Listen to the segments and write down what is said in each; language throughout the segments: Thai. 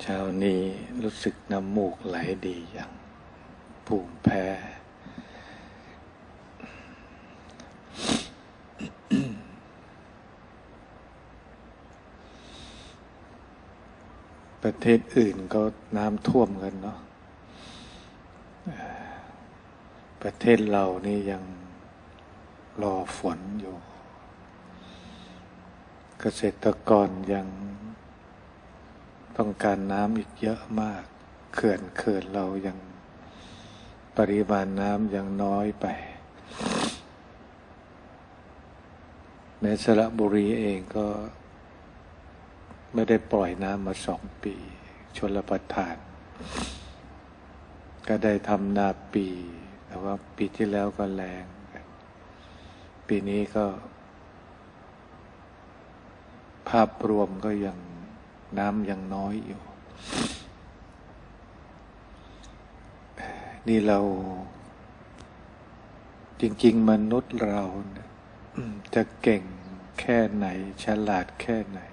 เช้านี้รู้สึกน้ำมูกไหลดีอย่างภูมิแพ้ ประเทศอื่นก็น้ำท่วมกันเนาะประเทศเรานี่ยังรอฝนอยู่ เกษตรกรยังต้องการน้ำอีกเยอะมากเขื่อนเรายังปริมาณน้ำยังน้อยไปในสระบุรีเองก็ไม่ได้ปล่อยน้ำมา2 ปีชลประทานก็ได้ทำนาปีแต่ว่าปีที่แล้วก็แรงปีนี้ก็ภาพรวมก็ยังน้ำยังน้อยอยู่นี่เราจริงๆมนุษย์เราจะเก่งแค่ไหนฉลาดแค่ไหน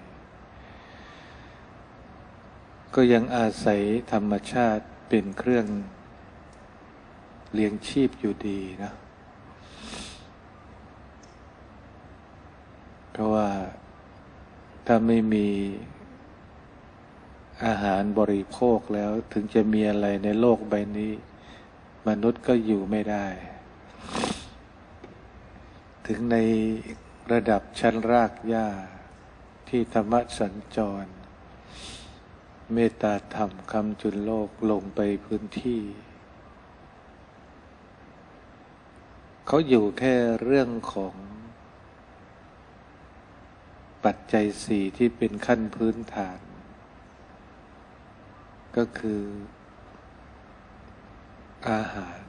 ก็ยังอาศัยธรรมชาติเป็นเครื่องเลี้ยงชีพอยู่ดีนะเพราะว่าถ้าไม่มีอาหารบริโภคแล้วถึงจะมีอะไรในโลกใบนี้มนุษย์ก็อยู่ไม่ได้ถึงในระดับชั้นรากหญ้าที่ธรรมสัญจรเมตตาธรรมคำจุลโลกลงไปพื้นที่เขาอยู่แค่เรื่องของปัจจัย4ที่เป็นขั้นพื้นฐานก็คืออาหาร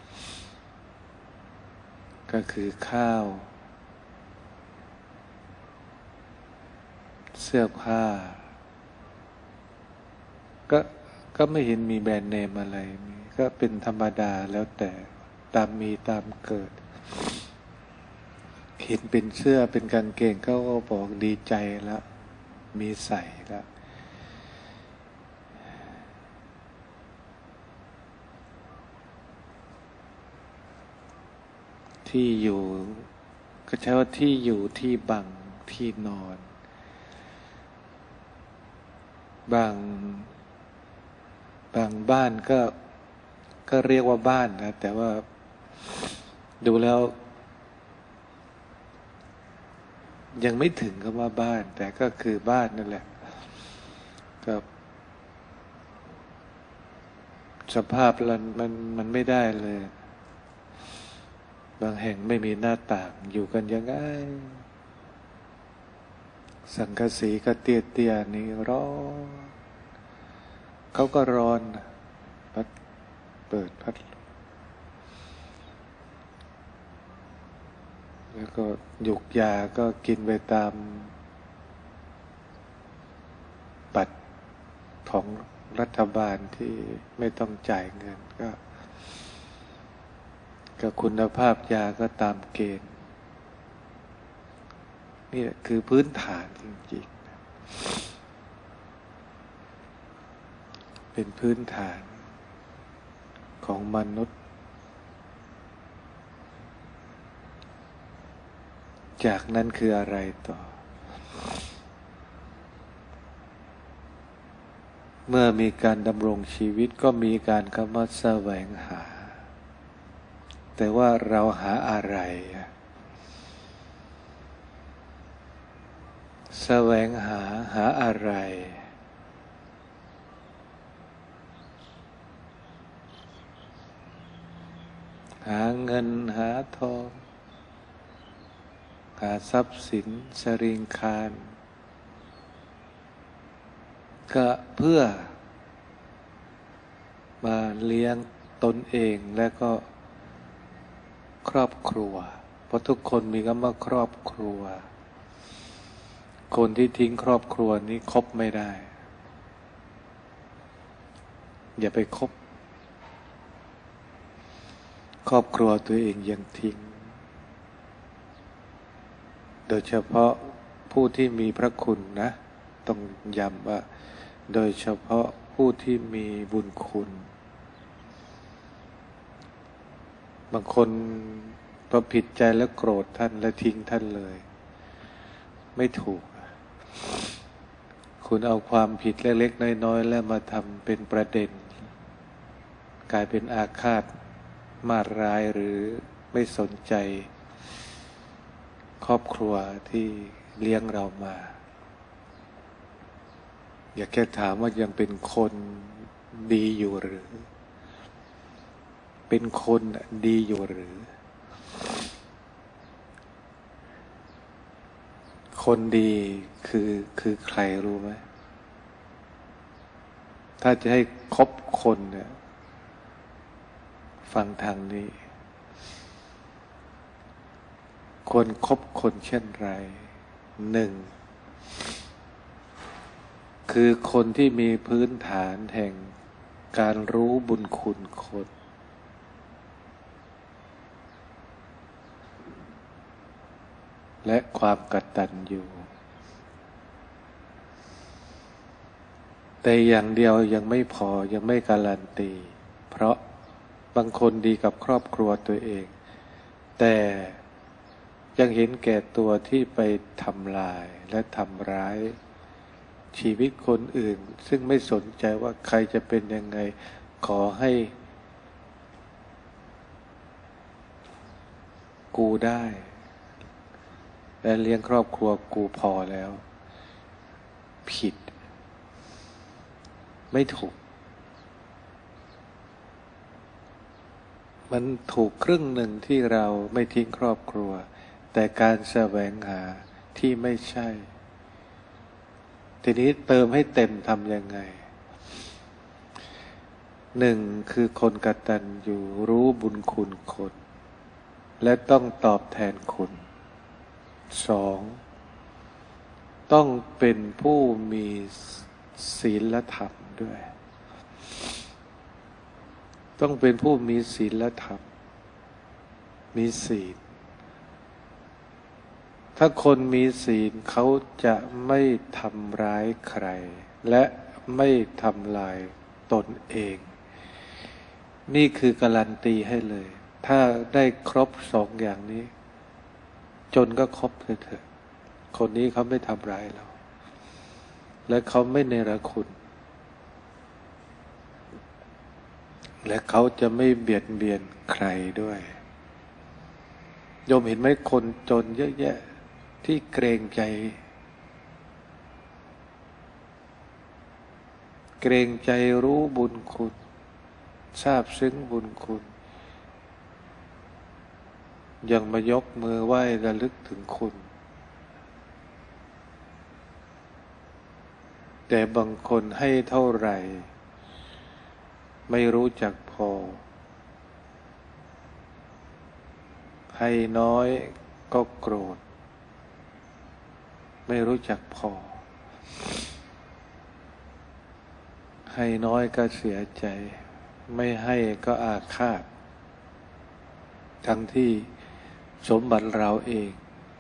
ก็คือข้าวเสื้อผ้าก็ไม่เห็นมีแบรนด์เนมอะไรก็เป็นธรรมดาแล้วแต่ตามมีตามเกิดเห็นเป็นเสื้อเป็นกางเกงเขาก็บอกดีใจแล้วมีใส่แล้วที่อยู่ก็ใช้ว่าที่อยู่ที่บังที่นอนบางบ้านก็เรียกว่าบ้านนะแต่ว่าดูแล้วยังไม่ถึงคำว่าบ้านแต่ก็คือบ้านนั่นแหละก็สภาพมันไม่ได้เลยบางแห่งไม่มีหน้าต่างอยู่กันยังไงสังกะสีก็เตี้ยๆนี่ร้อนเขาก็ร้อนเปิดพัดแล้วก็หยุกยาก็กินไปตามบัตรของรัฐบาลที่ไม่ต้องจ่ายเงินก็คุณภาพยาก็ตามเกณฑ์นี่คือพื้นฐานจริงๆเป็นพื้นฐานของมนุษย์จากนั้นคืออะไรต่อเมื่อมีการดำรงชีวิตก็มีการคำว่าแสวงหาแต่ว่าเราหาอะไรแสวงหาอะไรหาเงินหาทองหาทรัพย์สินสริงคารก็เพื่อมาเลี้ยงตนเองและก็ครอบครัวเพราะทุกคนมีคำว่าครอบครัวคนที่ทิ้งครอบครัวนี้คบไม่ได้อย่าไปคบครอบครัวตัวเองยังทิ้งโดยเฉพาะผู้ที่มีพระคุณนะต้องย้ำว่าโดยเฉพาะผู้ที่มีบุญคุณบางคนพอผิดใจแล้วโกรธท่านและทิ้งท่านเลยไม่ถูกคุณเอาความผิดเล็กๆน้อยๆแล้วมาทำเป็นประเด็นกลายเป็นอาฆาตมาร้ายหรือไม่สนใจครอบครัวที่เลี้ยงเรามาอยากแค่ถามว่ายังเป็นคนดีอยู่หรือเป็นคนดีอยู่หรือคนดีคือใครรู้ไหมถ้าจะให้คบคนเนี่ยฟังทางนี้ควรคบคนเช่นไรหนึ่งคือคนที่มีพื้นฐานแห่งการรู้บุญคุณคนและความกตัญญูแต่อย่างเดียวยังไม่พอยังไม่การันตีเพราะบางคนดีกับครอบครัวตัวเองแต่ยังเห็นแก่ตัวที่ไปทำลายและทำร้ายชีวิตคนอื่นซึ่งไม่สนใจว่าใครจะเป็นยังไงขอให้กูได้และเลี้ยงครอบครัวกูพอแล้วผิดไม่ถูกมันถูกครึ่งหนึ่งที่เราไม่ทิ้งครอบครัวแต่การแสวงหาที่ไม่ใช่ทีนี้เติมให้เต็มทำยังไงหนึ่งคือคนกตัญญูรู้บุญคุณคนและต้องตอบแทนคุณสองต้องเป็นผู้มีศีลธรรมด้วยต้องเป็นผู้มีศีลธรรมมีศีลถ้าคนมีศีลเขาจะไม่ทำร้ายใครและไม่ทำลายตนเองนี่คือการันตีให้เลยถ้าได้ครบสองอย่างนี้จนก็ครบเถอะคนนี้เขาไม่ทำร้ายเราและเขาไม่เนรคุณและเขาจะไม่เบียดเบียนใครด้วยโยมเห็นไหมคนจนเยอะแยะที่เกรงใจรู้บุญคุณทราบซึ้งบุญคุณยังมายกมือไหว้ระลึกถึงคุณแต่บางคนให้เท่าไหร่ไม่รู้จักพอให้น้อยก็โกรธไม่รู้จักพอให้น้อยก็เสียใจไม่ให้ก็อาฆาตทั้งที่สมบัติเราเอง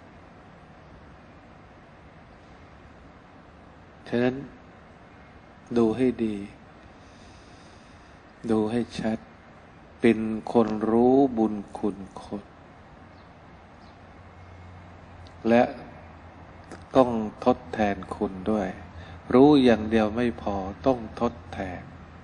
ฉะนั้นดูให้ดีดูให้ชัดเป็นคนรู้บุญคุณคนและต้องทดแทนคุณด้วยรู้อย่างเดียวไม่พอต้องทดแทน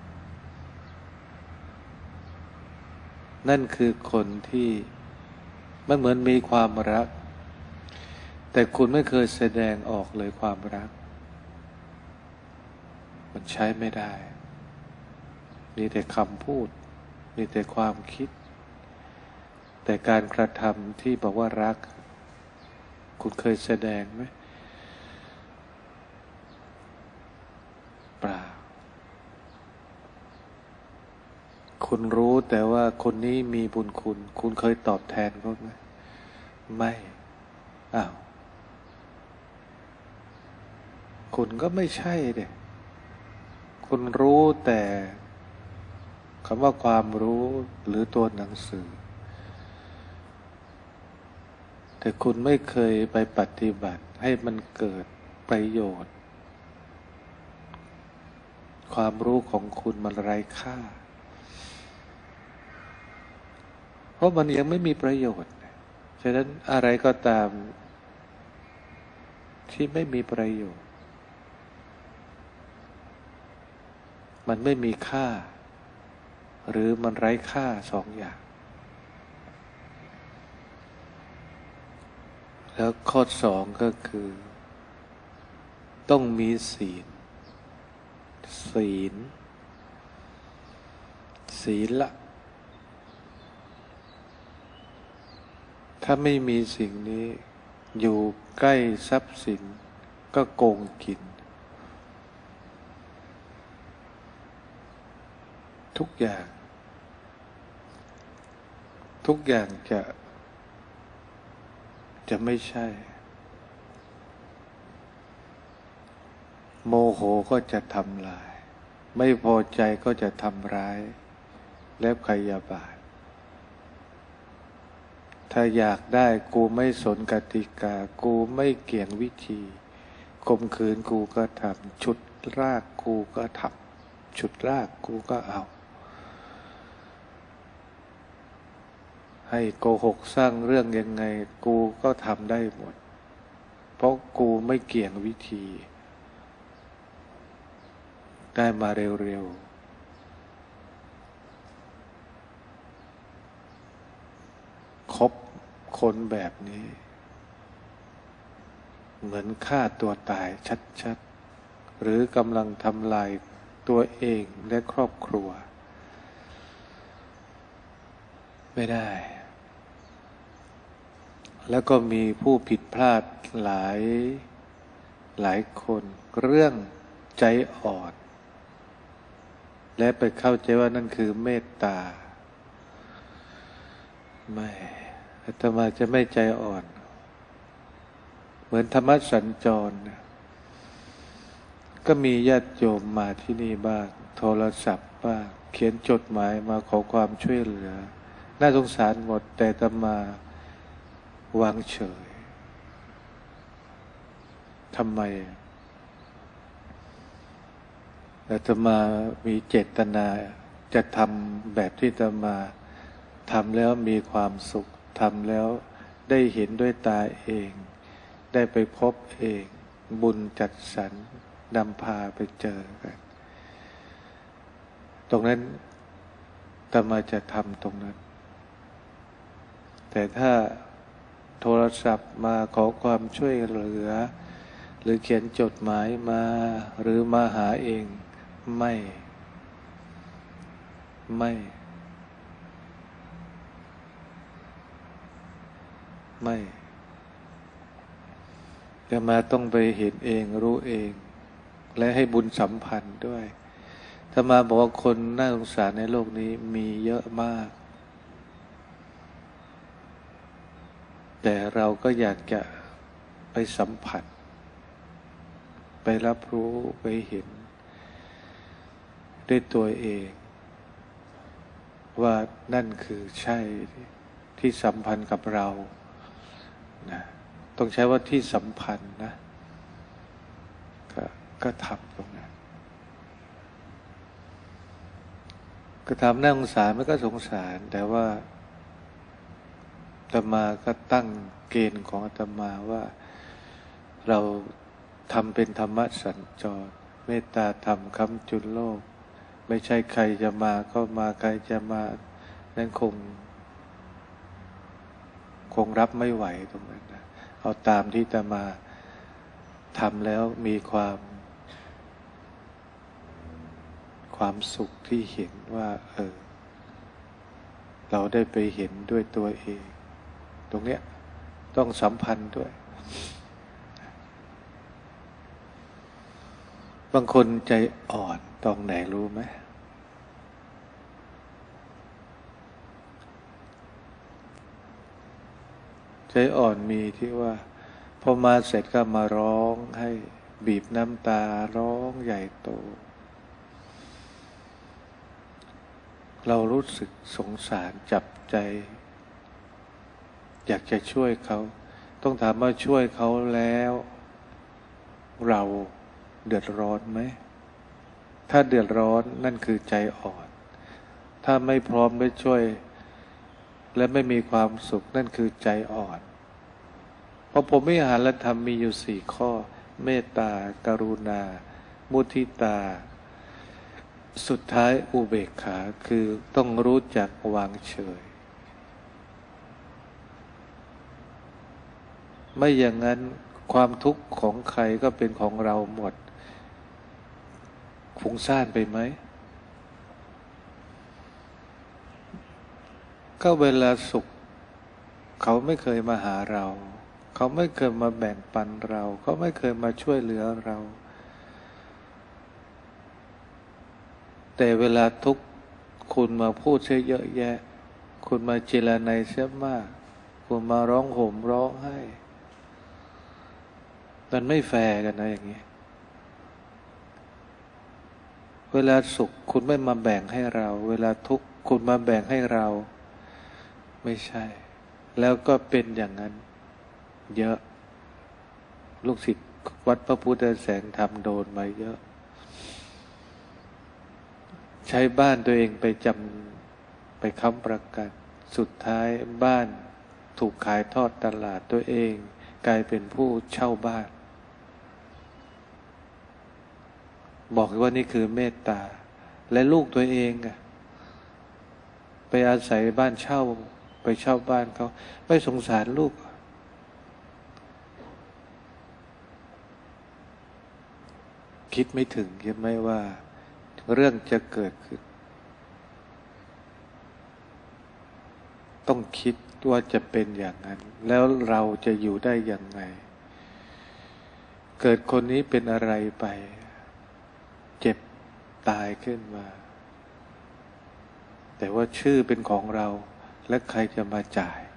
นั่นคือคนที่มันเหมือนมีความรักแต่คุณไม่เคยแสดงออกเลยความรักมันใช้ไม่ได้มีแต่คำพูดมีแต่ความคิดแต่การกระทำที่บอกว่ารักคุณเคยแสดงไหมเปล่าคุณรู้แต่ว่าคนนี้มีบุญคุณคุณเคยตอบแทนเขาไหมไม่อ้าวคุณก็ไม่ใช่เด็คุณรู้แต่คำว่าความรู้หรือตัวหนังสือแต่คุณไม่เคยไปปฏิบัติให้มันเกิดประโยชน์ความรู้ของคุณมันไร้ค่าเพราะมันยังไม่มีประโยชน์ฉะนั้นอะไรก็ตามที่ไม่มีประโยชน์มันไม่มีค่าหรือมันไร้ค่าสองอย่างแล้วข้อสองก็คือต้องมีศีลศีลละถ้าไม่มีสิ่งนี้อยู่ใกล้ทรัพย์สินก็โกงกินทุกอย่างจะไม่ใช่โมโหก็จะทำลายไม่พอใจก็จะทำร้ายและพยาบาทถ้าอยากได้กูไม่สนกติกากูไม่เกี่ยงวิธีข่มขืนกูก็ทำฉุดรากกูก็ทำฉุดรากกูก็เอาให้โกหกสร้างเรื่องยังไงกูก็ทำได้หมดเพราะกูไม่เกี่ยงวิธีได้มาเร็วๆคบคนแบบนี้เหมือนฆ่าตัวตายชัดๆหรือกำลังทำลายตัวเองและครอบครัวไม่ได้แล้วก็มีผู้ผิดพลาดหลายคนเรื่องใจอ่อนและไปเข้าใจว่านั่นคือเมตตาไม่อาตมาจะไม่ใจอ่อนเหมือนธรรมสัญจรก็มีญาติโยมมาที่นี่บ้างโทรศัพท์บ้างเขียนจดหมายมาขอความช่วยเหลือน่าสงสารหมดแต่อาตมาวางเฉยทำไมอาตมามีเจตนาจะทำแบบที่อาตมาทำแล้วมีความสุขทำแล้วได้เห็นด้วยตาเองได้ไปพบเองบุญจัดสรรนำพาไปเจอกันตรงนั้นอาตมาจะทำตรงนั้นแต่ถ้าโทรศัพท์มาขอความช่วยเหลือหรือเขียนจดหมายมาหรือมาหาเองไม่จะมาต้องไปเห็นเองรู้เองและให้บุญสัมพันธ์ด้วยถ้ามาบอกว่าคนน่าสงสารในโลกนี้มีเยอะมากแต่เราก็อยากจะไปสัมผัสไปรับรู้ไปเห็นด้วยตัวเองว่านั่นคือใช่ที่สัมพันธ์กับเรานะต้องใช้ว่าที่สัมพันธ์นะก็ทำตรงนั้นก็ทำน่าสงสารมันก็สงสารแต่ว่าอาตมาก็ตั้งเกณฑ์ของอาตมาว่าเราทำเป็นธรรมสัญจรเมตตาธรรมค้ำจุนโลกไม่ใช่ใครจะมาก็มาใครจะมานั้นคงรับไม่ไหวตรงนั้นนะเอาตามที่อาตมาทำแล้วมีความสุขที่เห็นว่าเราได้ไปเห็นด้วยตัวเองตรงเนี้ยต้องสัมพันธ์ด้วยบางคนใจอ่อนตรงไหนรู้ไหมใจอ่อนมีที่ว่าพอมาเสร็จก็มาร้องให้บีบน้ำตาร้องใหญ่โตเรารู้สึกสงสารจับใจอยากจะช่วยเขาต้องถามว่าช่วยเขาแล้วเราเดือดร้อนไหมถ้าเดือดร้อนนั่นคือใจอ่อนถ้าไม่พร้อมไม่ช่วยและไม่มีความสุขนั่นคือใจอ่อนเพราะผมวิหารธรรมมีอยู่สี่ข้อเมตตากรุณามุทิตาสุดท้ายอุเบกขาคือต้องรู้จักวางเฉยไม่อย่างนั้นความทุกข์ของใครก็เป็นของเราหมดฟุ้งซ่านไปไหมก็เวลาสุขเขาไม่เคยมาหาเราเขาไม่เคยมาแบ่งปันเราเขาไม่เคยมาช่วยเหลือเราแต่เวลาทุกข์คุณมาพูดเสียเยอะแยะคุณมาเจรไนเสียมากคุณมาร้องห่มร้องไห้มันไม่แฟร์กันนะอย่างนี้เวลาสุขคุณไม่มาแบ่งให้เราเวลาทุกข์คุณมาแบ่งให้เราไม่ใช่แล้วก็เป็นอย่างนั้นเยอะลูกศิษย์วัดพระพุทธแสงธรรมโดนมาเยอะใช้บ้านตัวเองไปค้ำประกันสุดท้ายบ้านถูกขายทอดตลาดตัวเองกลายเป็นผู้เช่าบ้านบอกว่านี่คือเมตตาและลูกตัวเองไปอาศัยบ้านเช่าไปเช่าบ้านเขาไม่สงสารลูกคิดไม่ถึงใช่ไหมว่าเรื่องจะเกิดขึ้นต้องคิดว่าจะเป็นอย่างนั้นแล้วเราจะอยู่ได้อย่างไงเกิดคนนี้เป็นอะไรไปเจ็บตายขึ้นมาแต่ว่าชื่อเป็นของเราและใครจะมาจ่าย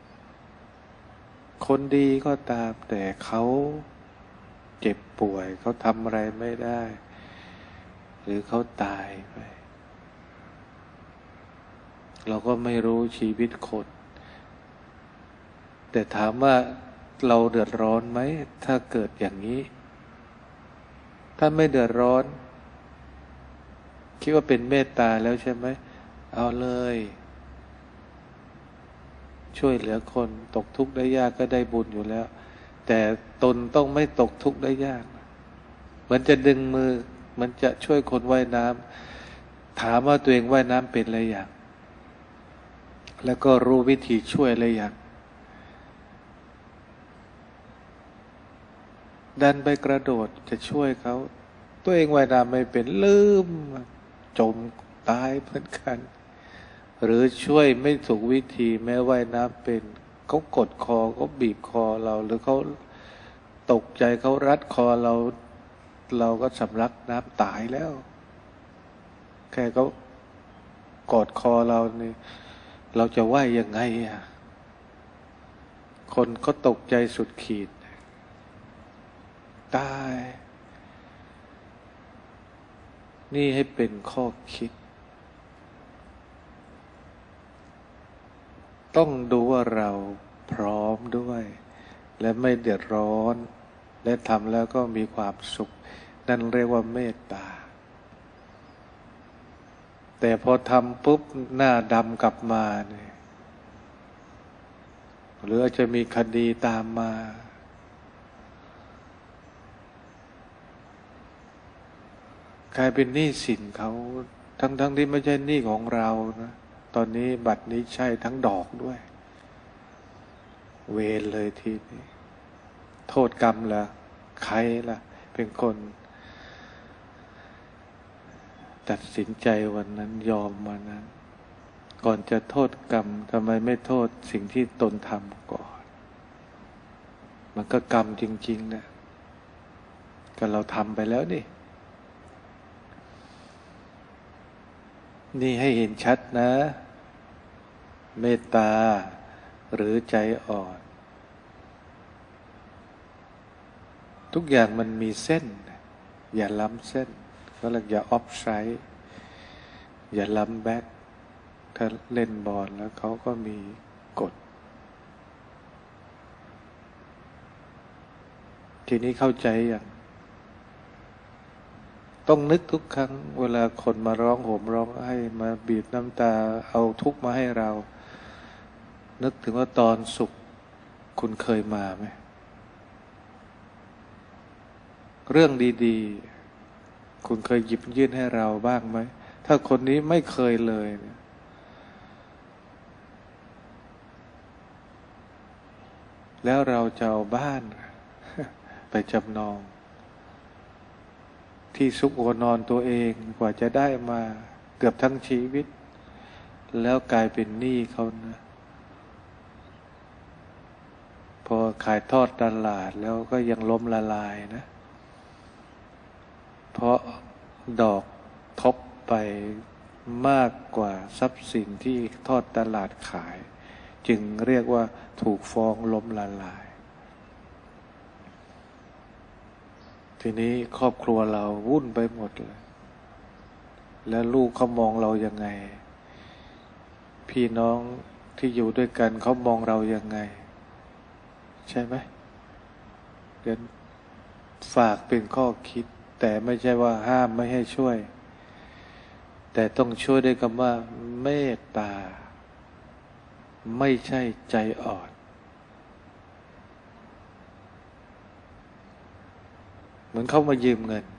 คนดีก็ตามแต่เขาเจ็บป่วยเขาทำอะไรไม่ได้หรือเขาตายไปเราก็ไม่รู้ชีวิตคนแต่ถามว่าเราเดือดร้อนไหมถ้าเกิดอย่างนี้ถ้าไม่เดือดร้อนคิดว่าเป็นเมตตาแล้วใช่ไหมเอาเลยช่วยเหลือคนตกทุกข์ได้ยากก็ได้บุญอยู่แล้วแต่ตนต้องไม่ตกทุกข์ได้ยากเหมือนจะดึงมือมันจะช่วยคนว่ายน้ำถามว่าตัวเองว่ายน้ำเป็นอะไรอย่างแล้วก็รู้วิธีช่วยอะไรอย่างดันไปกระโดดจะช่วยเขาตัวเองว่ายน้ำไม่เป็นลืมจมตายเหมือนกันหรือช่วยไม่ถูกวิธีแม้ว่ายน้ำเป็นเขากดคอเขาบีบคอเราหรือเขาตกใจเขารัดคอเราก็สำลักน้ำตายแล้วแค่เขากอดคอเรานี่เราจะว่ายยังไงคนเขาตกใจสุดขีดตายนี่ให้เป็นข้อคิดต้องดูว่าเราพร้อมด้วยและไม่เดือดร้อนและทำแล้วก็มีความสุขนั่นเรียกว่าเมตตาแต่พอทำปุ๊บหน้าดำกลับมาเนี่ยหรืออาจจะมีคดีตามมากลายเป็นหนี้สินเขาทั้งที่ไม่ใช่หนี้ของเรานะตอนนี้บัตรนี้ใช่ทั้งดอกด้วยเวรเลยทีนี้โทษกรรมล่ะใครล่ะเป็นคนตัดสินใจวันนั้นยอมวันนั้นก่อนจะโทษกรรมทำไมไม่โทษสิ่งที่ตนทำก่อนมันก็กรรมจริงๆนะก็เราทำไปแล้วนี่ให้เห็นชัดนะเมตตาหรือใจอ่อนทุกอย่างมันมีเส้นอย่าล้ำเส้นก็เรียกอย่าออฟไซด์อย่าล้ำแบ็คถ้าเล่นบอลแล้วเขาก็มีกฎทีนี้เข้าใจอย่างต้องนึกทุกครั้งเวลาคนมาร้องห่มร้องไห้มาบีบน้ำตาเอาทุกข์มาให้เรานึกถึงว่าตอนสุขคุณเคยมาไหมเรื่องดีๆคุณเคยหยิบยื่นให้เราบ้างไหมถ้าคนนี้ไม่เคยเลยแล้วเราจะเอาบ้านไปจำนองที่ซุกหัวนอนตัวเองกว่าจะได้มาเกือบทั้งชีวิตแล้วกลายเป็นหนี้เขานะพอขายทอดตลาดแล้วก็ยังล้มละลายนะเพราะดอกทบไปมากกว่าทรัพย์สินที่ทอดตลาดขายจึงเรียกว่าถูกฟ้องล้มละลายทีนี้ครอบครัวเราวุ่นไปหมดเลยแล้วลูกเขามองเรายังไงพี่น้องที่อยู่ด้วยกันเขามองเรายังไงใช่ไหมเดี๋ยวฝากเป็นข้อคิดแต่ไม่ใช่ว่าห้ามไม่ให้ช่วยแต่ต้องช่วยด้วยคำว่าเมตตาไม่ใช่ใจอ่อนเหมือนเขามายืมเงิน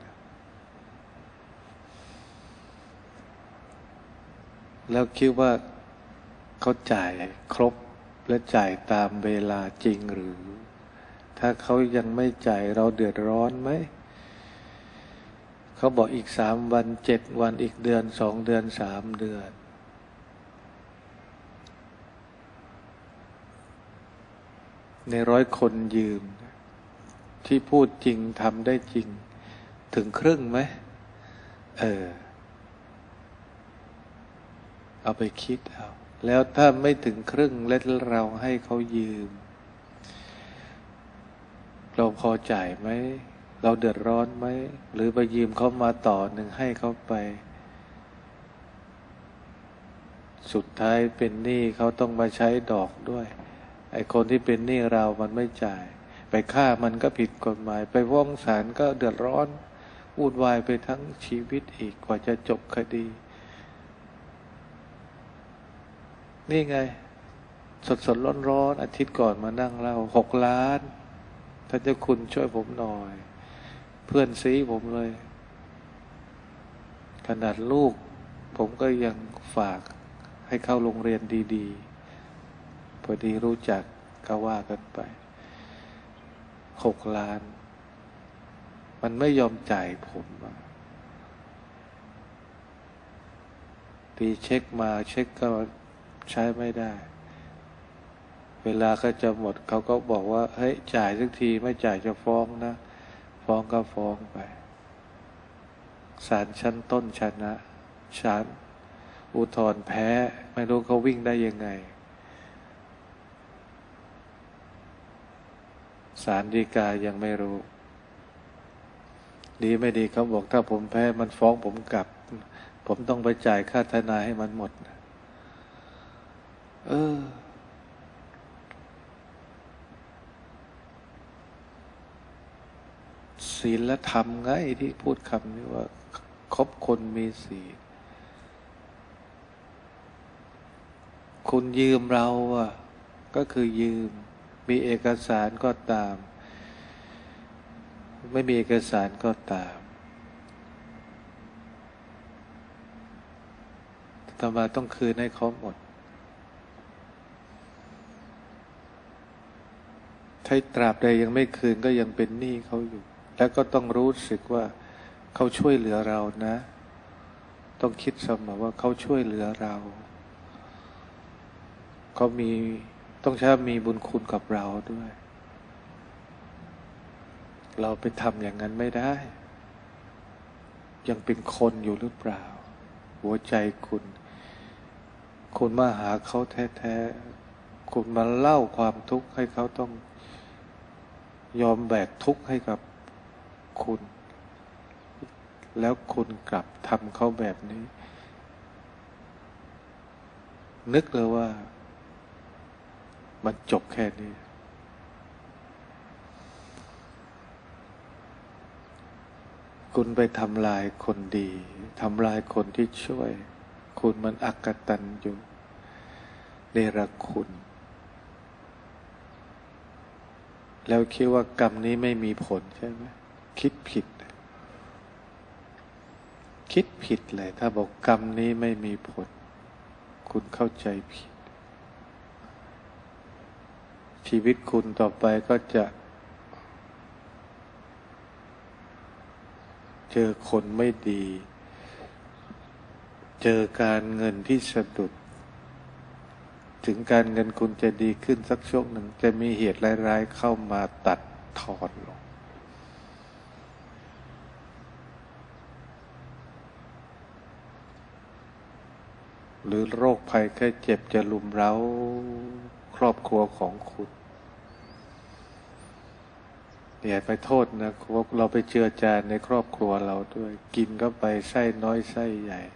แล้วคิดว่าเขาจ่ายครบและจ่ายตามเวลาจริงหรือถ้าเขายังไม่จ่ายเราเดือดร้อนไหมเขาบอกอีก3 วัน7 วันอีกเดือน2 เดือน3 เดือนใน100 คนยืมที่พูดจริงทำได้จริงถึงครึ่งไหมเอาไปคิดเอาแล้วถ้าไม่ถึงครึ่งแล้วเราให้เขายืมเราพอจ่ายไหมเราเดือดร้อนไหมหรือไปยืมเขามาต่อหนึ่งให้เขาไปสุดท้ายเป็นหนี้เขาต้องมาใช้ดอกด้วยไอ้คนที่เป็นหนี้เรามันไม่จ่ายไปฆ่ามันก็ผิดกฎหมายไปฟ้องศาลก็เดือดร้อนวุ่นวายไปทั้งชีวิตอีกกว่าจะจบคดีนี่ไงสดร้อนอาทิตย์ก่อนมานั่งเล่า6 ล้านท่านเจ้าคุณช่วยผมหน่อยเพื่อนซีผมเลยขนาดลูกผมก็ยังฝากให้เข้าโรงเรียนดีๆพอดีรู้จักก็ว่ากันไป6 ล้านมันไม่ยอมจ่ายผมตีเช็คมาเช็คก็ใช้ไม่ได้เวลาก็จะหมดเขาก็บอกว่าเฮ้ยจ่ายสักทีไม่จ่ายจะฟ้องนะฟ้องก็ฟ้องไปศาลชั้นต้นชนะศาลอุทธรณ์แพ้ไม่รู้เขาวิ่งได้ยังไงศาลฎีกายังไม่รู้ดีไม่ดีเขาบอกถ้าผมแพ้มันฟ้องผมกลับผมต้องไปจ่ายค่าทนายให้มันหมดศีลธรรมไงที่พูดคำนี้ว่าคบคนมีศีลคุณยืมเราก็คือยืมมีเอกสารก็ตามไม่มีเอกสารก็ตามธรรมะต้องคืนให้เขาหมดถ้าตราบใดยังไม่คืนก็ยังเป็นหนี้เขาอยู่แล้วก็ต้องรู้สึกว่าเขาช่วยเหลือเรานะต้องคิดเสมอว่าเขาช่วยเหลือเราเขาต้องใช้มีบุญคุณกับเราด้วยเราไปทำอย่างนั้นไม่ได้ยังเป็นคนอยู่หรือเปล่าหัวใจคุณมาหาเขาแท้ๆคุณมาเล่าความทุกข์ให้เขาต้องยอมแบกทุกข์ให้กับคุณแล้วคุณกลับทำเขาแบบนี้นึกเลยว่ามันจบแค่นี้คคุณไปทำลายคนดีทำลายคนที่ช่วยคุณมันอกตัญญูเนรคุณ แล้วคิดว่ากรรมนี้ไม่มีผลใช่ไหมคิดผิดเลยถ้าบอกกรรมนี้ไม่มีผลคุณเข้าใจผิดชีวิตคุณต่อไปก็จะเจอคนไม่ดีเจอการเงินที่สะดุดถึงการเงินคุณจะดีขึ้นสักช่วงหนึ่งจะมีเหตุร้ายๆเข้ามาตัดทอนลงหรือโรคภัยแค่เจ็บจะลุมเร้าครอบครัวของคุณอย่าไปโทษนะว่าเราไปเจือจานในครอบครัวเราด้วยกินเข้าไปไส้น้อยไส้ใหญ่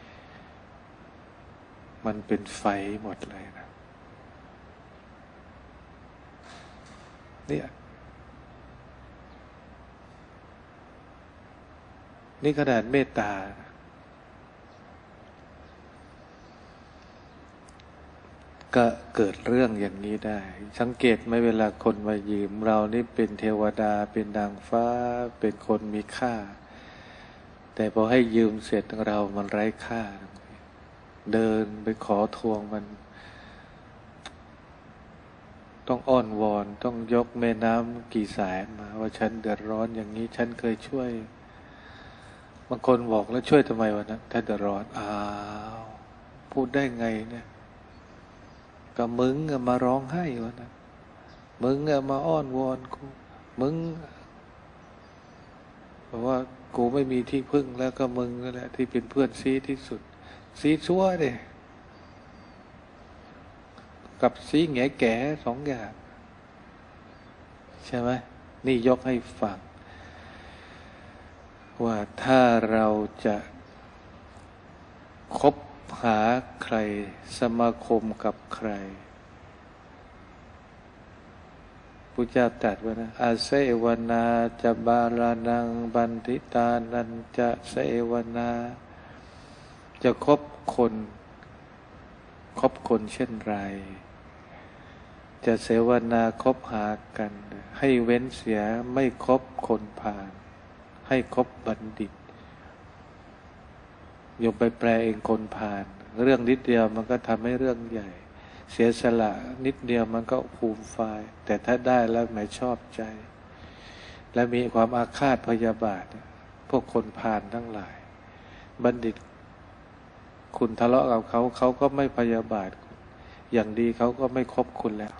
มันเป็นไฟหมดเลยนะนี่ขนาดเมตตาก็เกิดเรื่องอย่างนี้ได้สังเกตไหมเวลาคนมายืมเรานี่เป็นเทวดาเป็นนางฟ้าเป็นคนมีค่าแต่พอให้ยืมเสร็จเรามันไร้ค่าเดินไปขอทวงมันต้องอ้อนวอนต้องยกแม่น้ำกี่สายมาว่าฉันเดือดร้อนอย่างนี้ฉันเคยช่วยบางคนบอกแล้วช่วยทำไมวะนะถ้าเดือดร้อนพูดได้ไงเนี่ยก็มึงมาร้องไห้วะนะมึงมาอ้อนวอนกูมึงบอกว่ากูไม่มีที่พึ่งแล้วก็มึงนั่นแหละที่เป็นเพื่อนซีที่สุดซีชั่วเนี่ยกับซีแง่แก่สองอย่างใช่ไหมนี่ยกให้ฟังว่าถ้าเราจะคบหาใครสมาคมกับใครพุทธเจ้าตรัสไว้นะอาเสวนาจะบาลานังบันทิตานันจะเสวนาจะคบคนเช่นไรจะเสวนาคบหากันให้เว้นเสียไม่คบคนพาลให้คบบัณฑิตโยมไปแปลเองคนพาลเรื่องนิดเดียวมันก็ทำให้เรื่องใหญ่เสียสละนิดเดียวมันก็ภูมิฟายแต่ถ้าได้แล้วไม่ชอบใจและมีความอาฆาตพยาบาทพวกคนพาลทั้งหลายบัณฑิตคุณทะเลาะกับเขาก็ไม่พยาบาทอย่างดีเขาก็ไม่คบคุณแล้ว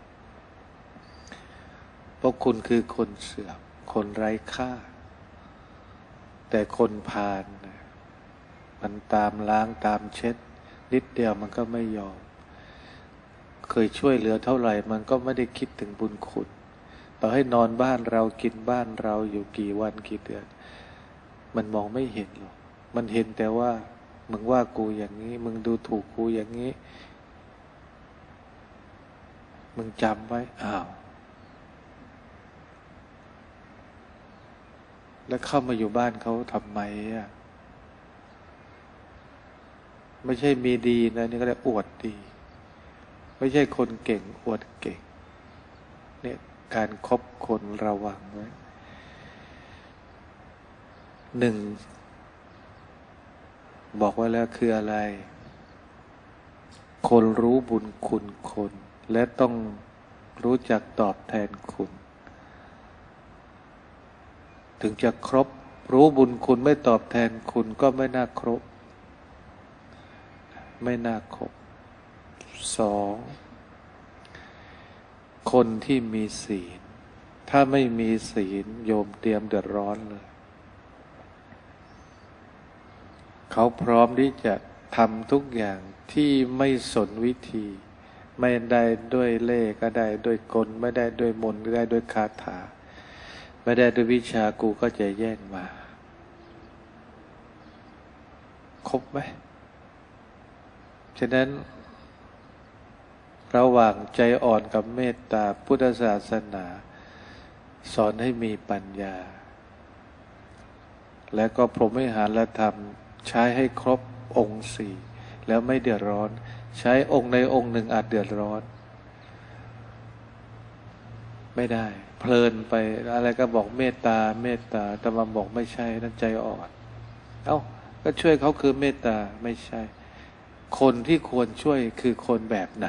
เพราะคุณคือคนเสื่อมคนไร้ค่าแต่คนพาลมันตามล้างตามเช็ดนิดเดียวมันก็ไม่ยอมเคยช่วยเหลือเท่าไหร่มันก็ไม่ได้คิดถึงบุญคุณต่อให้นอนบ้านเรากินบ้านเราอยู่กี่วันกี่เดือนมันมองไม่เห็นหรอกมันเห็นแต่ว่ามึงว่ากูอย่างนี้มึงดูถูกกูอย่างนี้มึงจำไว้แล้วเข้ามาอยู่บ้านเขาทำไมไม่ใช่มีดีนะนี่ก็เรียกอวดดีไม่ใช่คนเก่งอวดเก่งเนี่ยการคบคนระวังไว้หนึ่งบอกไว้แล้วคืออะไรคนรู้บุญคุณคนและต้องรู้จักตอบแทนคุณถึงจะครบรู้บุญคุณไม่ตอบแทนคุณก็ไม่น่าครบไม่น่าครบสองคนที่มีศีลถ้าไม่มีศีลโยมเตรียมเดือดร้อนเลยเขาพร้อมที่จะทำทุกอย่างที่ไม่สนวิธีไม่ได้ด้วยเล่ห์ก็ได้ด้วยกลไม่ได้ด้วยมนต์ก็ได้ด้วยคาถาไม่ได้ด้วยวิชากูก็จะแย่งมาครบไหมฉะนั้นระหว่างใจอ่อนกับเมตตาพุทธศาสนาสอนให้มีปัญญาและก็พรหมวิหารธรรมใช้ให้ครบองค์สี่แล้วไม่เดือดร้อนใช้องค์ใดองค์หนึ่งอาจเดือดร้อนไม่ได้เพลินไปอะไรก็บอกเมตตาเมตตาแต่มาบอกไม่ใช่นั่นใจอ่อนเอ้าก็ช่วยเขาคือเมตตาไม่ใช่คนที่ควรช่วยคือคนแบบไหน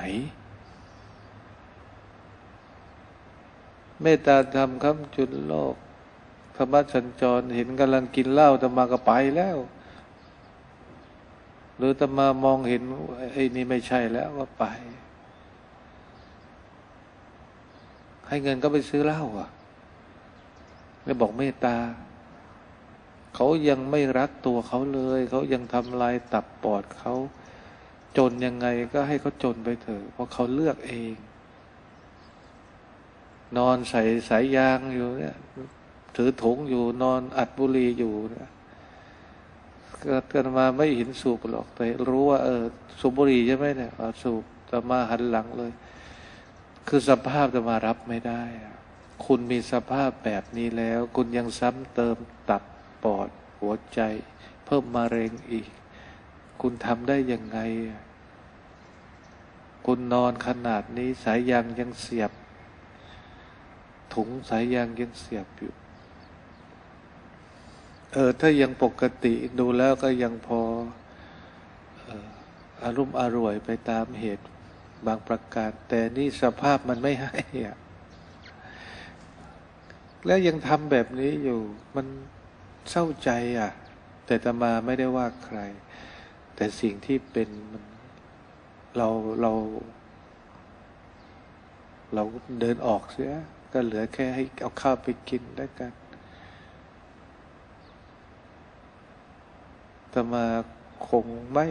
เมตตาธรรมค้ำจุนโลกธรรมะสัญจรเห็นกำลังกินเหล้าแต่มาก็ไปแล้วหรือแต่มามองเห็นไอ้นี่ไม่ใช่แล้วก็ไปให้เงินก็ไปซื้อเหล้าแล้วบอกเมตตาเขายังไม่รักตัวเขาเลยเขายังทำลายตับปอดเขาจนยังไงก็ให้เขาจนไปเถอะเพราะเขาเลือกเองนอนใส่สายยางอยู่เนี่ยถือถุงอยู่นอนอัดบุหรี่อยู่เนี่ยเกิดมาไม่เห็นสูบหรอกแต่รู้ว่าสูบบุหรี่ใช่ไหมเนี่ยสูบแต่มาหันหลังเลยคือสภาพจะมารับไม่ได้คุณมีสภาพแบบนี้แล้วคุณยังซ้ำเติมตับปอดหัวใจเพิ่มมะเร็งอีกคุณทำได้ยังไงคุณนอนขนาดนี้สายยางยังเสียบถุงสายยางยังเสียบอยู่ถ้ายังปกติดูแล้วก็ยังพออารมณ์อร่วยไปตามเหตุบางประการแต่นี่สภาพมันไม่ให้แล้วยังทำแบบนี้อยู่มันเศร้าใจแต่อาตมาไม่ได้ว่าใครแต่สิ่งที่เป็นมันเราเดินออกเสียก็เหลือแค่ให้เอาข้าวไปกินได้กันแต่มาคงไม่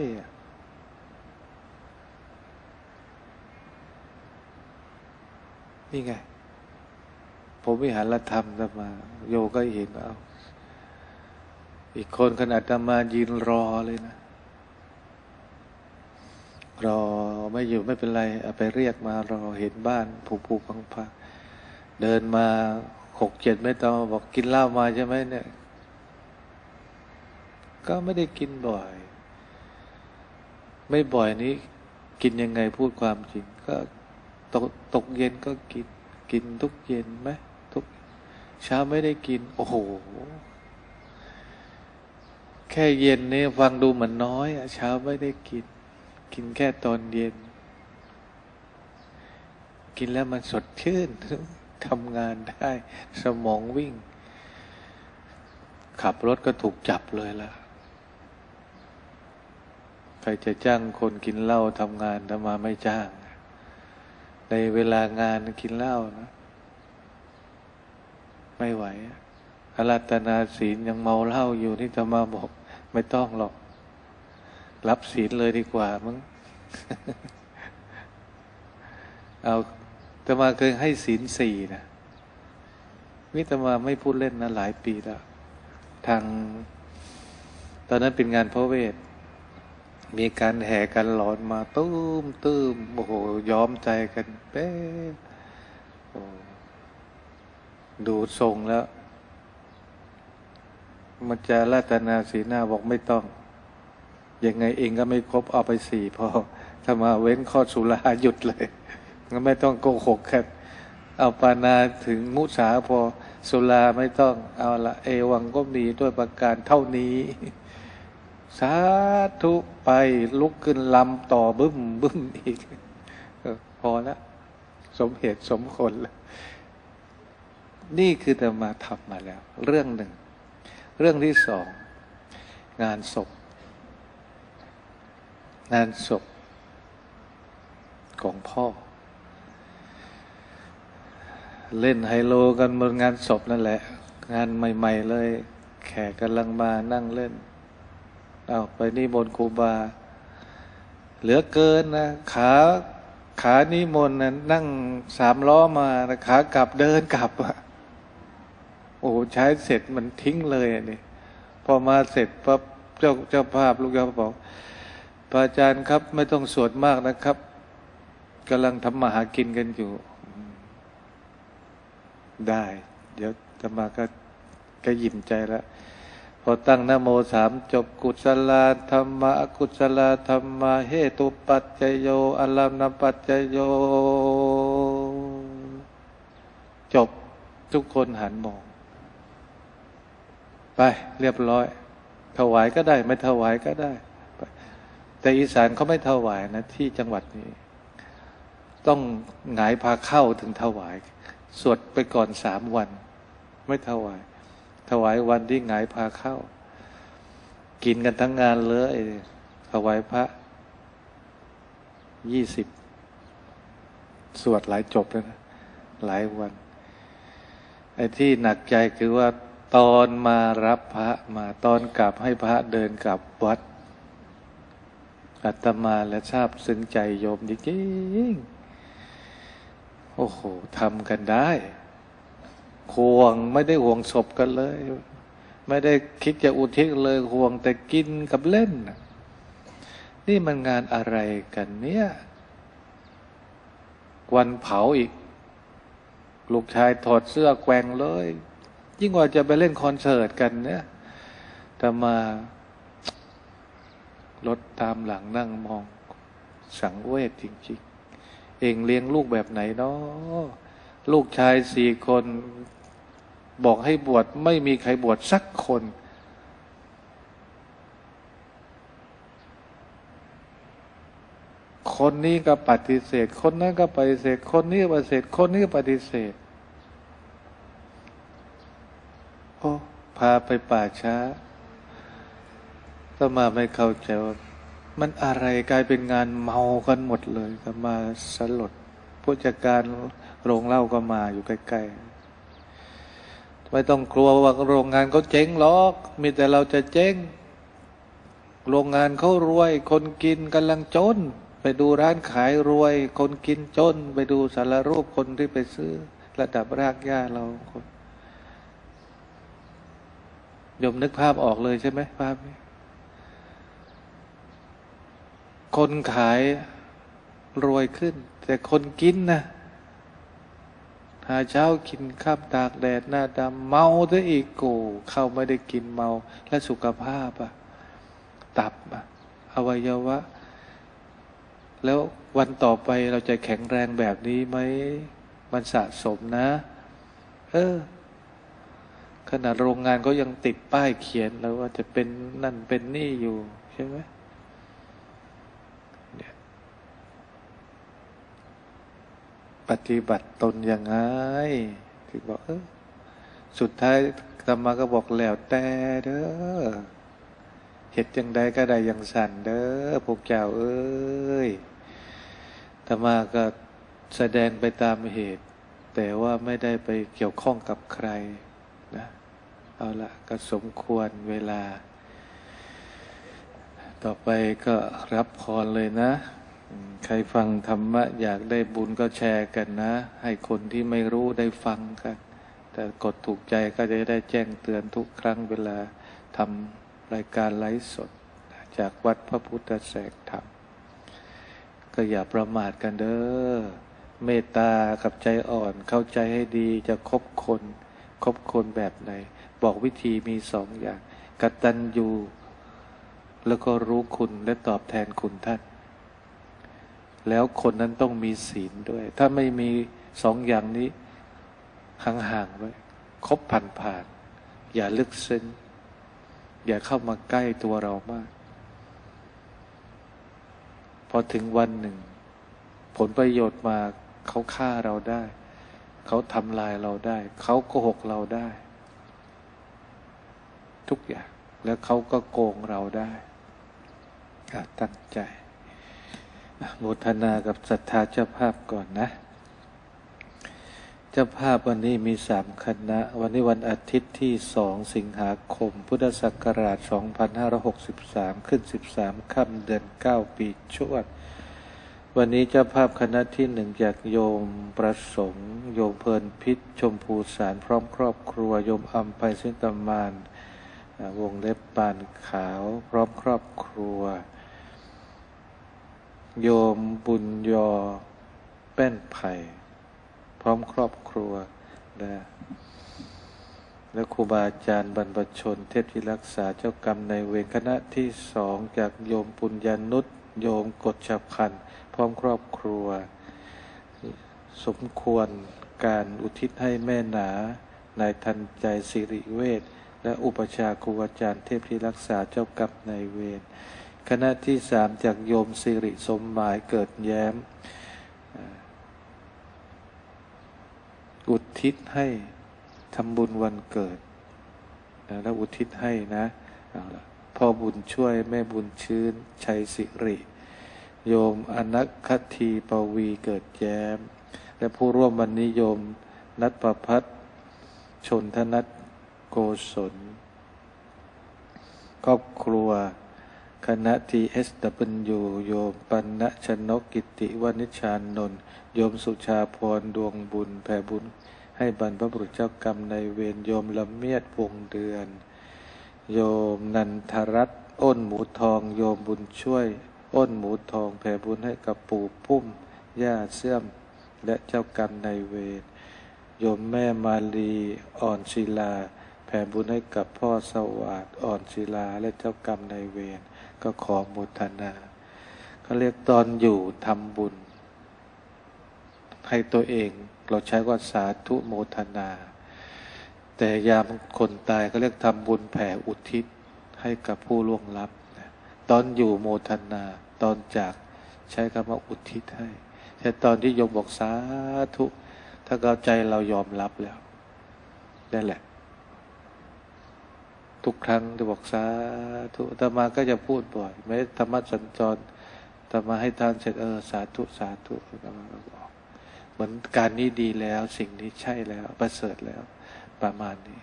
นี่ไงผมวิหารธรรมจะมาโยก็เห็นเอาอีกคนขนาดจะมายืนรอเลยนะรอไม่อยู่ไม่เป็นไรเอาไปเรียกมารอเห็นบ้านผูกพังเดินมา6-7 ไม่ต้องบอกกินเหล้ามาใช่ไหมเนี่ยก็ไม่ได้กินบ่อยไม่บ่อยนี้กินยังไงพูดความจริงก็ตกเย็นก็กินทุกเย็นไหมทุกเช้าไม่ได้กินโอ้โหแค่เย็นนี่ฟังดูเหมือนน้อยเช้าไม่ได้กินแค่ตอนเย็นกินแล้วมันสดชื่นทำงานได้สมองวิ่งขับรถก็ถูกจับเลยล่ะใครจะจ้างคนกินเหล้าทำงานแต่มาไม่จ้างในเวลางานกินเหล้านะไม่ไหวอาราธนาศีลยังเมาเหล้าอยู่นี่จะมาบอกไม่ต้องหรอกรับศีลเลยดีกว่ามึง เอาแต่มาเคยให้ศีล4นะนี่แต่มาไม่พูดเล่นนะหลายปีแล้วทางตอนนั้นเป็นงานพระเวทมีการแห่กันหลอนมาตื้มโอ้โหย้อมใจกันเป๊ะดูทรงแล้วมันจะรัตนาสีหน้าบอกไม่ต้องยังไงเองก็ไม่ครบเอาไป4พอถ้ามาเว้นข้อสุราหยุดเลยก็ไม่ต้องโกหกแค่เอาปานาถึงมุสาพอสุราไม่ต้องเอาละเอวังก็มีด้วยประการเท่านี้สาธุไปลุกขึ้นลำต่อบึ้มอีกพอละสมเหตุสมผลแล้วนี่คือจะมาทำมาแล้วเรื่องหนึ่งเรื่องที่2งานศพของพ่อเล่นไฮโลกันบนงานศพนั่นแหละงานใหม่ๆเลยแขกกำลังมานั่งเล่นเอาไปนิมนต์ครูบาเหลือเกินนะขานิมนต์นะนั่ง3 ล้อมาขากลับเดินกลับโอ้ใช้เสร็จมันทิ้งเลยนี่พอมาเสร็จปั๊บเจ้าภาพลูกยาบอกพระอาจารย์ครับไม่ต้องสวดมากนะครับกำลังทำมาหากินกันอยู่ได้เดี๋ยวจะมาก็ยิ้มใจแล้วพพอตั้งนะโมสามจบกุศลธรรมะอกุศลธรรมะเหตุปัจจโยอลัมนปัจจโยจบทุกคนหันมองไปเรียบร้อยถวายก็ได้ไม่ถวายก็ได้แต่อีสานเขาไม่ถวายนะที่จังหวัดนี้ต้องหงายพาเข้าถึงถวายสวดไปก่อน3 วันไม่ถวายถวายวันที่หงายพาเข้ากินกันทั้งงานเลยถวายพระ20สวดหลายจบแล้วนะหลายวันไอ้ที่หนักใจคือว่าตอนมารับพระมาตอนกลับให้พระเดินกลับวัดอาตมาและทราบซึ้งใจโยมจริงๆโอ้โหทำกันได้ห่วงไม่ได้ห่วงศพกันเลยไม่ได้คิดจะอุทิศเลยห่วงแต่กินกับเล่นนี่มันงานอะไรกันเนี่ยวันเผาอีกลูกชายถอดเสื้อแกว่งเลยยิ่งกว่าจะไปเล่นคอนเสิร์ตกันเนี่ยแต่มารถตามหลังนั่งมองสังเวชจริงๆเองเลี้ยงลูกแบบไหนเนาะลูกชาย4 คนบอกให้บวชไม่มีใครบวชสักคนคนนี้ก็ปฏิเสธคนนั้นก็ปฏิเสธคนนี้ปฏิเสธคนนี้ปฏิเสธโอ้พาไปป่าช้าก็มาไม่เข้าใจว่ามันอะไรกลายเป็นงานเมากันหมดเลยก็มาสลดผู้จัดการโรงเหล้าก็มาอยู่ใกล้ๆไม่ต้องกลัวว่าโรงงานเขาเจ๊งหรอกมีแต่เราจะเจ๊งโรงงานเขารวยคนกินกำลังจนไปดูร้านขายรวยคนกินจนไปดูสารรูปคนที่ไปซื้อระดับรากหญ้าเราคนยมนึกภาพออกเลยใช่ไหมภาพนี้คนขายรวยขึ้นแต่คนกินนะหาเช้ากินข้ามตากแดดหน้าดำเมาซะอีกโกเข้าไม่ได้กินเมาและสุขภาพตับอวัยวะแล้ววันต่อไปเราจะแข็งแรงแบบนี้ไหมมันสะสมนะขนาดโรงงานก็ยังติดป้ายเขียนแล้วว่าจะเป็นนั่นเป็นนี่อยู่ใช่ไหมปฏิบัติตนยังไงที่บอกสุดท้ายธรรมะก็บอกแล้วแต่เด้อเหตุอย่างใดก็ได้อย่างสั่นเด้อพวกเจ้าเอ้ยธรรมะก็แสดงไปตามเหตุแต่ว่าไม่ได้ไปเกี่ยวข้องกับใครนะเอาละก็สมควรเวลาต่อไปก็รับพรเลยนะใครฟังธรรมะอยากได้บุญก็แชร์กันนะให้คนที่ไม่รู้ได้ฟังกันแต่กดถูกใจก็จะได้แจ้งเตือนทุกครั้งเวลาทำรายการไลฟ์สดจากวัดพระพุทธแสงธรรมก็อย่าประมาทกันเด้อเมตตากับใจอ่อนเข้าใจให้ดีจะคบคนแบบไหนบอกวิธีมี2 อย่างกตัญญูแล้วก็รู้คุณและตอบแทนคุณท่านแล้วคนนั้นต้องมีศีลด้วยถ้าไม่มี2 อย่างนี้ห่างๆไว้คบผ่านๆอย่าลึกซึ้งอย่าเข้ามาใกล้ตัวเรามากพอถึงวันหนึ่งผลประโยชน์มาเขาฆ่าเราได้เขาทำลายเราได้เขาโกหกเราได้ทุกอย่างแล้วเขาก็โกงเราได้ตั้งใจโมทนากับศรัทธาเจ้าภาพก่อนนะเจ้าภาพวันนี้มี3 คณะวันนี้วันอาทิตย์ที่2 สิงหาคมพุทธศักราช2563ขึ้น13ค่ำเดือน9ปีชวดวันนี้เจ้าภาพคณะที่1จากโยมประสงค์โยมเพลินพิษชมพูสารพร้อมครอบครัวโยมอัมไพสิตมานวงเล็บปานขาวพร้อมครอบครัวโยมบุญยอแป้นไผ่พร้อมครอบครัวนะและครูบาอาจารย์บรรพชนเทพที่รักษาเจ้ากรรมในเวรคณะที่สองจากโยมปุญญานุชโยมกฎฉับพลันพร้อมครอบครัวสมควรการอุทิศให้แม่หนานายทันใจสิริเวชและอุปชาครูอาจารย์เทพที่รักษาเจ้ากรรมในเวรคณะที่สามจากโยมสิริสมหมายเกิดแย้มอุทิศให้ทำบุญวันเกิดแล้วอุทิศให้นะพ่อบุญช่วยแม่บุญชื้นชัยสิริโยมอนัคคทีปวีเกิดแย้มและผู้ร่วมวันนี้โยมนัทประพัฒน์ชนธนัทโกศลครอบครัวคณะ TSW โยมปัณณชนกกิติวณิชานนท์โยมสุชาพรดวงบุญแผ่บุญให้บรรพบุรุษเจ้ากรรมในเวรโยมละเมียดวงเดือนโยมนันทรัตน์อ้นหมูทองโยมบุญช่วยอ้นหมูทองแผ่บุญให้กับปู่พุ่มย่าเสื่อมและเจ้ากรรมในเวรโยมแม่มาลีอ่อนศิลาแผ่บุญให้กับพ่อสวัสดิ์อ่อนศิลาและเจ้ากรรมในเวรก็ขอโมทนาเขาเรียกตอนอยู่ทำบุญให้ตัวเองเราใช้ว่าสาธุโมทนาแต่ยามคนตายเขาเรียกทำบุญแผ่อุทิศให้กับผู้ล่วงลับตอนอยู่โมทนาตอนจากใช้คำว่าอุทิศให้แต่ตอนที่โยมบอกสาธุถ้าเราใจเรายอมรับแล้วนั่นแหละทุกครั้งที่บอกสาธุอาตมาก็จะพูดบ่อยแม้ธรรมะสัญจรอาตมาให้ทานเสร็จสาธุสาธุอาตมาก็บอกเหมือนการนี้ดีแล้วสิ่งนี้ใช่แล้วประเสริฐแล้วประมาณนี้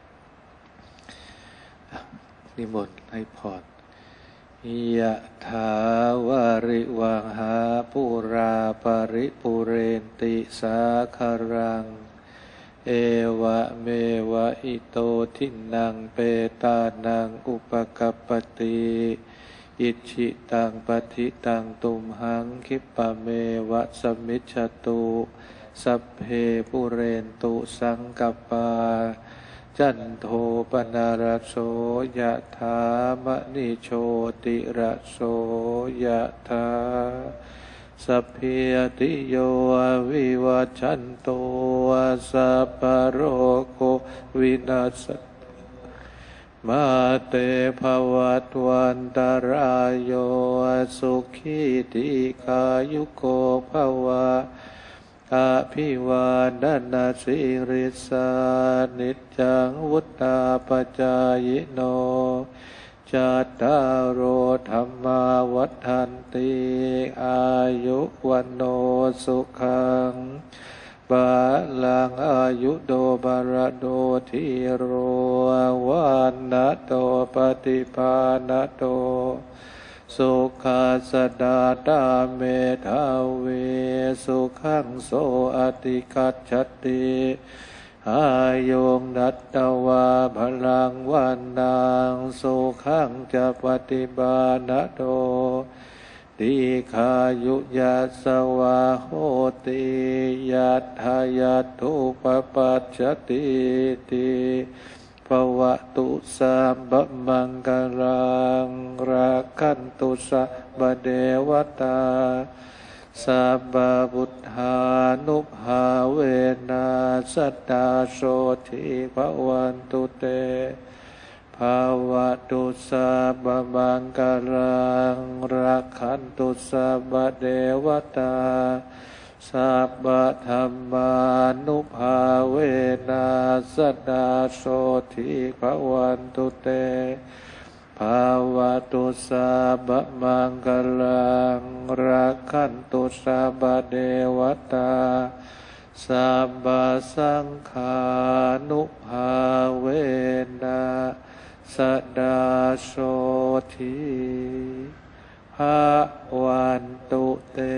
นิมนต์ให้พรยะถาวาริวังหาปุราปริปุเรนติสาคารังเอวะเมวะอิโตทินังเปตานังอุปกัปปติอิชิตังปฏิตังตุมหังคิปะเมวะสมิจฉตุสัพเพปุเรนตุสังกปาจันโทปนาราโสยะถามณิโชติระโสยะถาสัพพิติโยวิวัชชันโตสัพพะโรโควินาศมาเตภวัตวันตรายโยสุขีติกายุโกภวะอภิวาทนาสิริสานิจจังวุฒาปจายโนจัตตารโอธรรมาวัฏันติอายุวันโนสุขังบาลังอายุโดบารโดทิโรวันนะโตปฏิภาณโตสุขาสดาตาเมธาเวสุขังโสอติคัจฉติอายุงนัตตวาพลังวันนางสุขังจะปฏิบาณโตติขายุยัสสวะโหติยัตถายาทุปปัจจติติภวตุสัมปมังคลังราคันตุสัพพเดวตาสัพพพุทธานุภาเวนัสสตตาโสทิภวันตุเตภวตุสัพพมังคลังราคันตุสัพพเดวตาสัพพธรรมานุภาเวนัสสตตาโสทิภวันตุเตภวตุสัพพมังคลังราคันตุสัพพเดวตาสัพพสังฆานุภาเวนัสสตตาโสทิภวันตุเต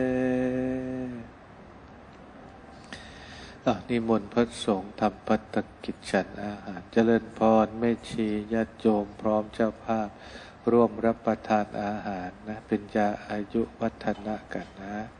นิมนต์พระสงฆ์ทำภัตตกิจฉันอาหารเจริญพรแม่ชีญาติโยมพร้อมเจ้าภาพร่วมรับประทานอาหารนะเป็นยาอายุวัฒนะกันนะ